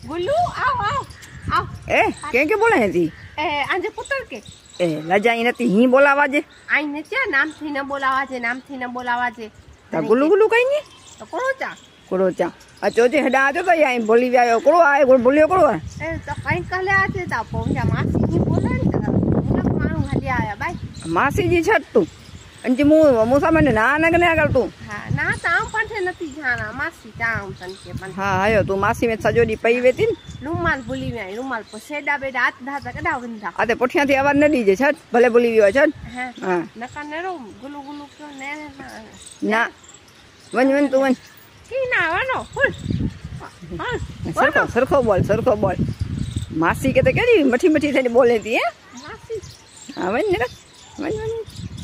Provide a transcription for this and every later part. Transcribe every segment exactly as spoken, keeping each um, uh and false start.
गुल्लू आओ आओ आओ ए के के बोले थी ए आंजे पुत्र के ए लजाई नती ही बोलावा जे आई ने क्या नाम थी न बोलावा जे नाम थी न बोलावा जे ता गुल्लू गुल्लू कहीं नहीं तो कोड़ो चा कोड़ो चा अचो जे हडा जो तो यही बोली व्यायो कोड़ो आए कोड़ बोलियो कोड़ो ए तो कहीं कहले आते ता पोंजा मासी ही बोला नहीं तो मुना मानु हली आया भाई मासी जी छट तू अंजी मु मुसा मैंने ना नगने अगर तू हां ना ताम पंठे नती जाना मासी ताम तन के पन हां आयो तू मासी में सजोडी पई वेती रुमाल बोली में रुमाल पर सेडा बेडा हाथ धाता कदा वंदा आते पुठिया थी आवाज न दीजे छट भले बोली वियो छट हां हां नका नेरो गुलु गुलु क्यों ने ना वन वन तू वन की ना वनो फुल हां सरखो सरखो बोल सरखो बोल मासी के तो केडी मठी मठी थे बोले थी है मासी हां वन ने वन वन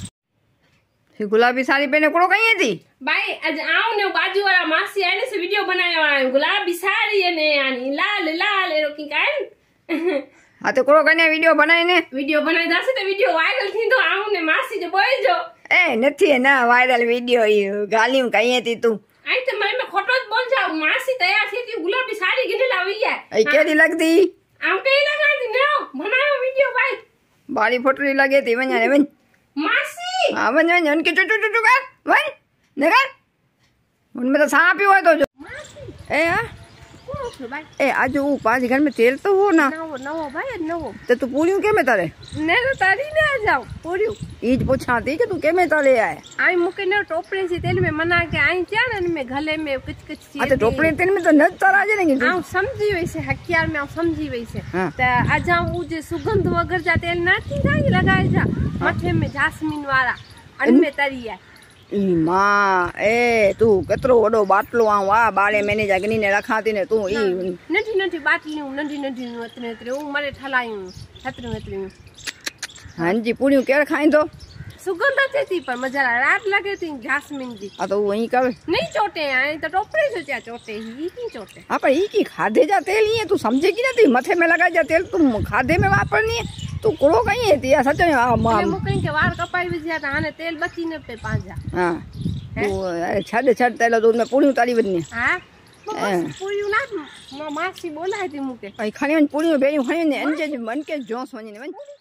गुलाबी साड़ी पहने कोड़ो कहीं थी भाई आज आओ ने बाजू वाला मासी आने से वीडियो बनाया है गुलाबी साड़ी ने यानी लाल लाल रोकी कान हां तो कोड़ो कने वीडियो बनाई ने वीडियो बनाई दासे तो वीडियो वायरल थी तो आओ ने मासी जो बोल जो ए नथी ना वायरल वीडियो ई गालियों कहीं थी तू आई तो मैं मैं खोटो बोल जाऊ मासी तैयार थी थी गुलाबी साड़ी गिने लावी है ए केडी लगदी आम कई लगा दी ने बनायो वीडियो भाई बारी फोटरी लगे थी वन्या वन मासी हां वन वन उनके चुचु चुचु कर वन नगर उनमें तो सांप ही हुआ तो जो मासी ए हां कोड़ो छो भाई ए आज वो पांच घर में तेल तो हो ना नवो नवो भाई नवो तो तू पूरी के में तारे ने तो तारी ने आ जाओ पूरी ईज पूछा थी कि तू के में ताले आए आई मुके ने टोपरे से तेल में मना के आई क्या न में गले में कुछ कुछ सी अच्छा टोपरे तेल में तो न तारा जे नहीं आऊ समझी वैसे हकियार में आऊ समझी वैसे हाँ। त आजा उ जे सुगंध वगर जा तेल ना थी ना लगाए जा मथे में जास्मीन वाला अनमे तरी है ई मां ए तू कतरो वडो बाटलो आ वा बारे मैंने जगनी ने रखा थी ने तू ई नठी नठी बाटली नंढी नंढी अतने अतने उ मारे ठलायूं हतरे हतरे हां जी पूरी केर खाई दो सुगंध अचे थी पर मजा रात लगे थी जास्मीन जी आ तो वही कर नहीं चोटे आए तो टोपरे से क्या चोटे ही की चोटे हां पर ई की खादे जा तेल ही है तू समझे की नहीं मथे में लगा जा तेल तू खादे में वापरनी है तू कोड़ो कहीं है तिया सच में मां मुकई के वार कपाई विझया त हाने तेल बची न पे पांजा हां तू अरे छड छड तेल दूध में पूरी उतारी बदनी हां पूरी ना मासी बोला है ती मुके आई खानी पूरी में बेयू खानी ने अंजे मन के जोस वनी ने